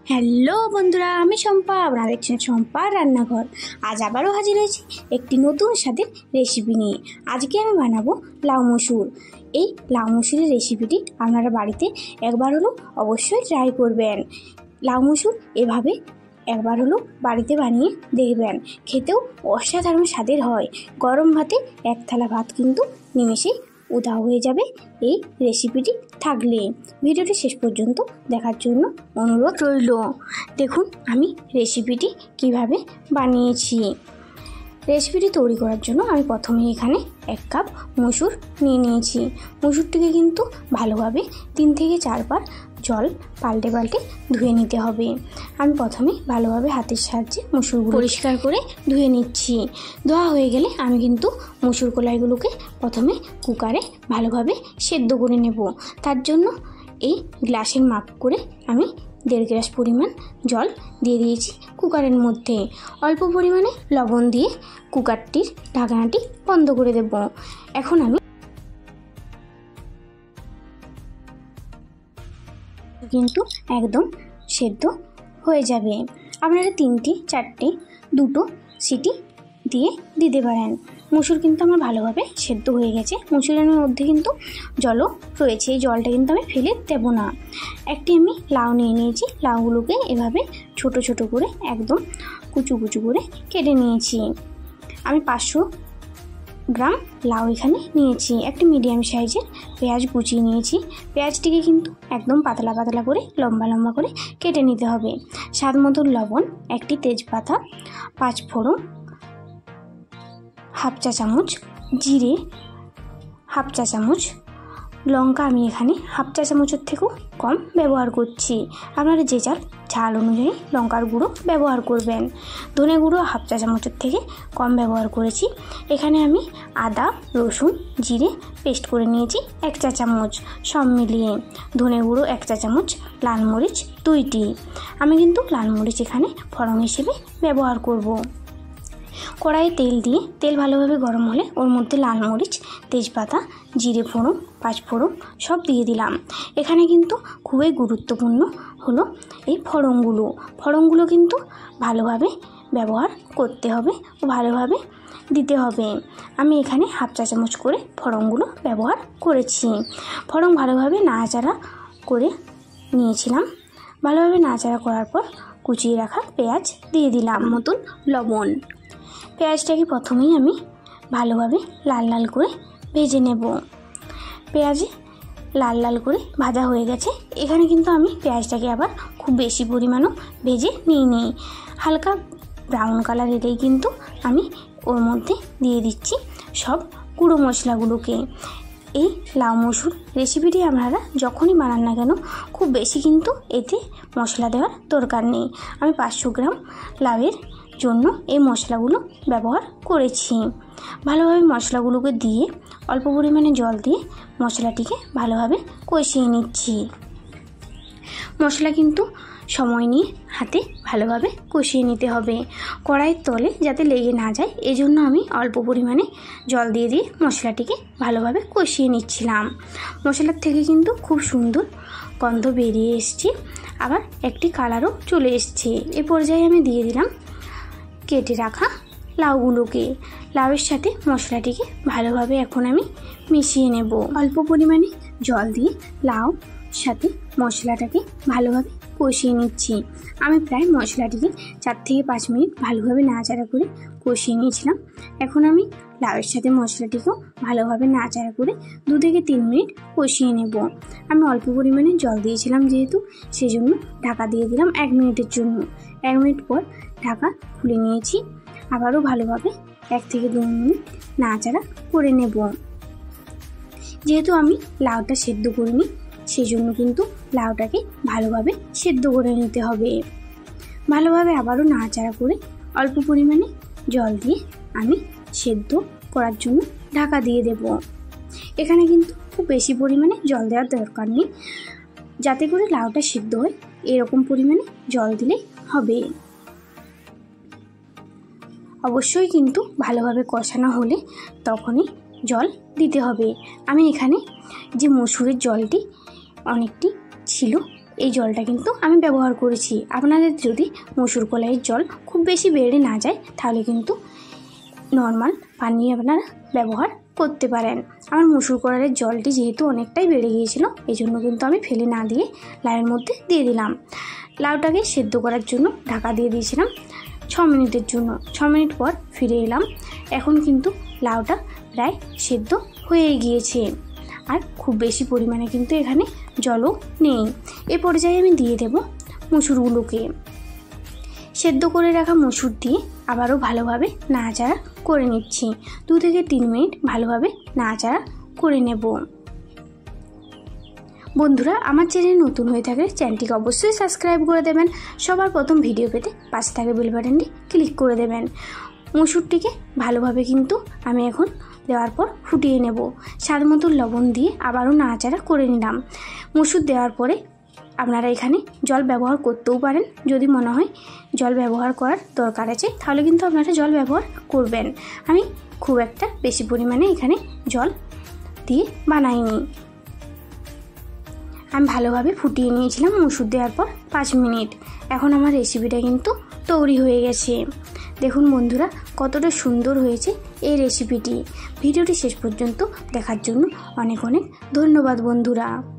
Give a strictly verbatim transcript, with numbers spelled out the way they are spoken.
Hello বন্ধুরা, আমি শম্পা, আপনারা দেখছেন শম্পার রান্নাঘর। আজ আবারও হাজির হয়েছি একটি নতুন স্বাদের রেসিপি নিয়ে। আজকে আমি বানাবো লাউ মসুর। এই লাউ মসুরের রেসিপিটি আপনারা বাড়িতে একবার হলেও অবশ্যই ট্রাই করবেন। লাউ মসুর এভাবে একবার হলেও বাড়িতে বানিয়ে দেখবেন, খেতেও অসাধারণ স্বাদের হয়। গরম ভাতে এক থালা ভাত কিন্তু নিমেষেই উধাও হয়ে যাবে এই রেসিপিটি থাকলে। ভিডিওটি শেষ পর্যন্ত দেখার জন্য অনুরোধ রইল। দেখুন আমি রেসিপিটি কিভাবে বানিয়েছি। রেসিপিটি তৈরি করার জন্য আমি প্রথমে এখানে এক কাপ মসুর নিয়ে নিয়েছি। মসুরটিকে কিন্তু ভালোভাবে তিন থেকে চারবার জল পাল্টে পাল্টে ধুয়ে নিতে হবে। আমি প্রথমে ভালোভাবে হাতের সাহায্যে মসুরগুলো পরিষ্কার করে ধুয়ে নিচ্ছি। ধোয়া হয়ে গেলে আমি কিন্তু মসুর কলাইগুলোকে প্রথমে কুকারে ভালোভাবে সেদ্ধ করে নেব। তার জন্য এই গ্লাসের মাপ করে আমি দেড় গ্লাস পরিমাণ জল দিয়ে দিয়েছি কুকারের মধ্যে। অল্প পরিমাণে লবণ দিয়ে কুকারটির ঢাকনাটি বন্ধ করে দেব। এখন আমি কিন্তু একদম সেদ্ধ হয়ে যাবে। আপনারা তিনটি চারটে দুটো সিটি দিয়ে দিতে পারেন। মসুর কিন্তু আমার ভালোভাবে সেদ্ধ হয়ে গেছে। মসুরের মধ্যে কিন্তু জলও রয়েছে, এই জলটা কিন্তু আমি ফেলে দেব না। একটি আমি লাউ নিয়ে নিয়েছি। লাউগুলোকে এভাবে ছোট ছোট করে একদম কুচু কুচু করে কেটে নিয়েছি। আমি পাঁচশো গ্রাম লাউ এখানে নিয়েছি। একটি মিডিয়াম সাইজের পেঁয়াজ কুচিয়ে নিয়েছি। পেঁয়াজটিকে কিন্তু একদম পাতলা পাতলা করে লম্বা লম্বা করে কেটে নিতে হবে। স্বাদ মতো লবণ, একটি তেজপাতা, পাঁচ ফোড়ন, হাফ চা চামচ জিরে, হাফ চা চামচ লঙ্কা, আমি এখানে হাফ চা চামচের থেকেও কম ব্যবহার করছি। আপনারা যে যার ঝাল অনুযায়ী লঙ্কার গুঁড়ো ব্যবহার করবেন। ধনে গুঁড়ো হাফ চা চামচের থেকে কম ব্যবহার করেছি। এখানে আমি আদা, রসুন, জিরে পেস্ট করে নিয়েছি এক চা চামচ সব মিলিয়ে। ধনে গুঁড়ো এক চা চামচ, লাল মরিচ দুইটি। আমি কিন্তু লাল মরিচ এখানে ফোড়ন হিসেবে ব্যবহার করব। কড়াইয়ে তেল দিয়ে তেল ভালোভাবে গরম হলে ওর মধ্যে লাল মরিচ, তেজপাতা, জিরে ফোড়ন, পাঁচ ফোড়ন সব দিয়ে দিলাম। এখানে কিন্তু খুবই গুরুত্বপূর্ণ হলো এই ফোড়নগুলো। ফোড়নগুলো কিন্তু ভালোভাবে ব্যবহার করতে হবে ও ভালোভাবে দিতে হবে। আমি এখানে হাফ চা চামচ করে ফোড়নগুলো ব্যবহার করেছি। ফোড়ন ভালোভাবে নাড়াচাড়া করে নিয়েছিলাম। ভালোভাবে নাড়াচাড়া করার পর কুচিয়ে রাখা পেঁয়াজ দিয়ে দিলাম মতন লবণ। পেঁয়াজটাকে প্রথমেই আমি ভালোভাবে লাল লাল করে ভেজে নেব। পেঁয়াজে লাল লাল করে ভাজা হয়ে গেছে। এখানে কিন্তু আমি পেঁয়াজটাকে আবার খুব বেশি পরিমাণও ভেজে নিই নিই হালকা ব্রাউন কালার এলেই কিন্তু আমি ওর মধ্যে দিয়ে দিচ্ছি সব গুঁড়ো মশলাগুলোকে। এই লাউ মসুর রেসিপিটি আপনারা যখনই বানান না কেন খুব বেশি কিন্তু এতে মশলা দেওয়ার দরকার নেই। আমি পাঁচশো গ্রাম লাউয়ের জন্য এই মশলাগুলো ব্যবহার করেছি। ভালোভাবে মশলাগুলোকে দিয়ে অল্প পরিমাণে জল দিয়ে মশলাটিকে ভালোভাবে কষিয়ে নিচ্ছি। মশলা কিন্তু সময় নিয়ে হাতে ভালোভাবে কষিয়ে নিতে হবে, কড়াইয়ের তলে যাতে লেগে না যায়। এজন্য আমি অল্প পরিমাণে জল দিয়ে দিয়ে মশলাটিকে ভালোভাবে কষিয়ে নিচ্ছিলাম। মশলার থেকে কিন্তু খুব সুন্দর গন্ধ বেরিয়ে এসছে, আবার একটি কালারও চলে এসছে। এ পর্যায়ে আমি দিয়ে দিলাম কেটে রাখা লাউগুলোকে। লাউয়ের সাথে মশলাটিকে ভালোভাবে এখন আমি মিশিয়ে নেব। অল্প পরিমাণে জল দিয়ে লাউ সাথে মশলাটাকে ভালোভাবে কষিয়ে নিচ্ছি। আমি প্রায় মশলাটিকে চার থেকে পাঁচ মিনিট ভালোভাবে নাড়াচাড়া করে কষিয়ে নিয়েছিলাম। এখন আমি লাউয়ের সাথে মশলাটিকেও ভালোভাবে নাড়াচাড়া করে দু থেকে তিন মিনিট কষিয়ে নেব। আমি অল্প পরিমাণে জল দিয়েছিলাম যেহেতু, সেজন্য ঢাকা দিয়ে দিলাম এক মিনিটের জন্য। এক মিনিট পর ঢাকা খুলে নিয়েছি। আবারও ভালোভাবে এক থেকে দু মিনিট নাড়াচাড়া করে নেব। যেহেতু আমি লাউটা সেদ্ধ করিনি, সেই জন্য কিন্তু লাউটাকে ভালোভাবে সেদ্ধ করে নিতে হবে। ভালোভাবে আবারও নাড়াচাড়া করে অল্প পরিমাণে জল দিয়ে আমি সেদ্ধ করার জন্য ঢাকা দিয়ে দেব। এখানে কিন্তু খুব বেশি পরিমাণে জল দেওয়ার দরকার নেই, যাতে করে লাউটা সেদ্ধ হয় এরকম পরিমাণে জল দিলে হবে। অবশ্যই কিন্তু ভালোভাবে কষানো হলে তখনই জল দিতে হবে। আমি এখানে যে মসুরের জলটি অনেকটি ছিল এই জলটা কিন্তু আমি ব্যবহার করেছি। আপনাদের যদি মসুর কলাইয়ের জল খুব বেশি বেড়ে না যায় তাহলে কিন্তু নর্মাল পানি আপনারা ব্যবহার করতে পারেন। আমার মসুর কলাইয়ের জলটি যেহেতু অনেকটাই বেড়ে গিয়েছিল এই জন্য কিন্তু আমি ফেলে না দিয়ে লাউয়ের মধ্যে দিয়ে দিলাম। লাউটাকে সেদ্ধ করার জন্য ঢাকা দিয়ে দিয়েছিলাম ছ মিনিটের জন্য। ছ মিনিট পর ফিরে এলাম। এখন কিন্তু লাউটা প্রায় সেদ্ধ হয়ে গিয়েছে আর খুব বেশি পরিমাণে কিন্তু এখানে জলও নেই। এ পর্যায়ে আমি দিয়ে দেব মসুরগুলোকে। সেদ্ধ করে রাখা মসুর দিয়ে আবারও ভালোভাবে নাড়াচাড়া করে নিচ্ছি। দু থেকে তিন মিনিট ভালোভাবে নাড়াচাড়া করে নেব। বন্ধুরা, আমার চ্যানেল নতুন হয়ে থাকলে চ্যানেলটিকে অবশ্যই সাবস্ক্রাইব করে দেবেন। সবার প্রথম ভিডিও পেতে পাশে থাকা বেল বাটনটি ক্লিক করে দেবেন। মসুরটিকে ভালোভাবে কিন্তু আমি এখন দেওয়ার পর ফুটিয়ে নেব। স্বাদ মতো লবণ দিয়ে আবারও নাড়াচাড়া করে নিলাম। মসুর দেওয়ার পরে আপনারা এখানে জল ব্যবহার করতেও পারেন। যদি মনে হয় জল ব্যবহার করার দরকার আছে তাহলে কিন্তু আপনারা জল ব্যবহার করবেন। আমি খুব একটা বেশি পরিমাণে এখানে জল দিয়ে বানাইনি। আমি ভালোভাবে ফুটিয়ে নিয়েছিলাম মসুর দেওয়ার পর পাঁচ মিনিট। এখন আমার রেসিপিটা কিন্তু তৈরি হয়ে গেছে। দেখুন বন্ধুরা, কতটা সুন্দর হয়েছে এই রেসিপিটি। ভিডিওটি শেষ পর্যন্ত দেখার জন্য অনেক অনেক ধন্যবাদ বন্ধুরা।